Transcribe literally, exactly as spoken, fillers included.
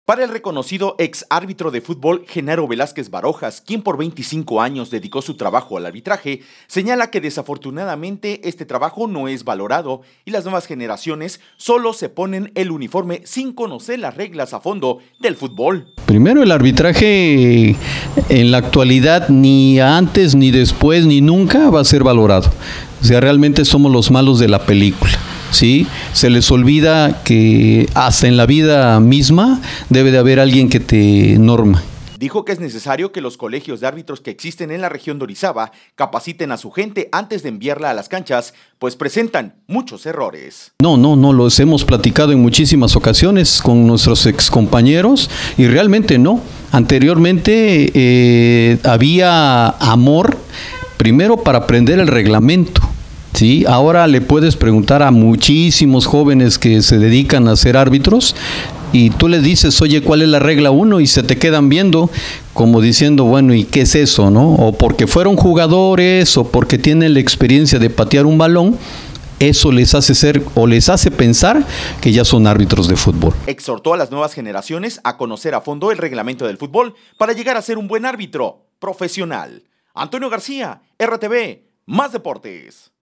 Para el reconocido ex árbitro de fútbol Genaro Velázquez Barojas, quien por veinticinco años dedicó su trabajo al arbitraje, señala que desafortunadamente este trabajo no es valorado y las nuevas generaciones solo se ponen el uniforme sin conocer las reglas a fondo del fútbol. Primero, el arbitraje en la actualidad ni antes, ni después, ni nunca va a ser valorado. O sea, realmente somos los malos de la película. ¿Sí? Se les olvida que hasta en la vida misma debe de haber alguien que te norma. Dijo que es necesario que los colegios de árbitros que existen en la región de Orizaba capaciten a su gente antes de enviarla a las canchas, pues presentan muchos errores. No, no, no, los hemos platicado en muchísimas ocasiones con nuestros excompañeros y realmente no. Anteriormente eh, había amor, primero para aprender el reglamento. Sí, ahora le puedes preguntar a muchísimos jóvenes que se dedican a ser árbitros y tú les dices, oye, ¿cuál es la regla uno? Y se te quedan viendo como diciendo, bueno, ¿y qué es eso, no? O porque fueron jugadores o porque tienen la experiencia de patear un balón, eso les hace ser o les hace pensar que ya son árbitros de fútbol. Exhortó a las nuevas generaciones a conocer a fondo el reglamento del fútbol para llegar a ser un buen árbitro profesional. Antonio García, R T V, Más Deportes.